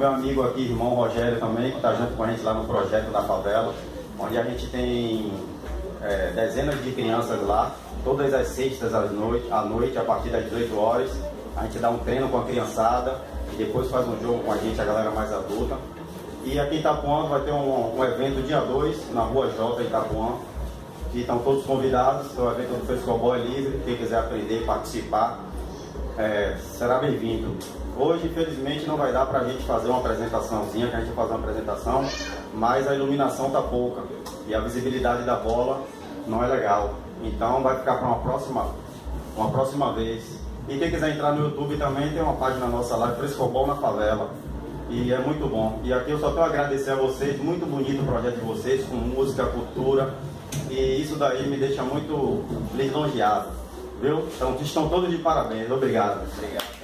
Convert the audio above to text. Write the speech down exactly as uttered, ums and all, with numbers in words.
meu amigo aqui, irmão Rogério também, que está junto com a gente lá no projeto da favela, onde a gente tem é, dezenas de crianças lá, todas as sextas à noite, à noite, a partir das dezoito horas. A gente dá um treino com a criançada e depois faz um jogo com a gente, a galera mais adulta. E aqui em Itapuã vai ter um, um evento dia dois, na Rua J, em Itapuã, que estão todos convidados. O evento do Frescobol é livre, quem quiser aprender, participar, é, será bem-vindo. Hoje, infelizmente, não vai dar para a gente fazer uma apresentaçãozinha, que a gente vai fazer uma apresentação, mas a iluminação está pouca e a visibilidade da bola não é legal. Então vai ficar para uma próxima, uma próxima vez. E quem quiser entrar no YouTube também, tem uma página nossa lá, Frescobol na Favela. E é muito bom. E aqui eu só tenho a agradecer a vocês, muito bonito o projeto de vocês, com música, cultura. E isso daí me deixa muito lisonjeado, viu? Então estão todos de parabéns. Obrigado. Obrigado.